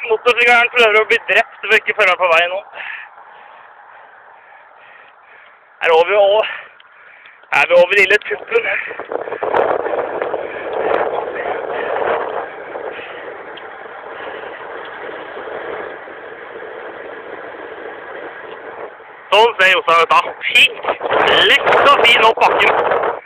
motorsykkelen prøver å bli drept ved ikke foran på veien nå. Her er vi over lille tuppen. Sånn ser Jostein ut da. Fint, lett og fin opp bakken.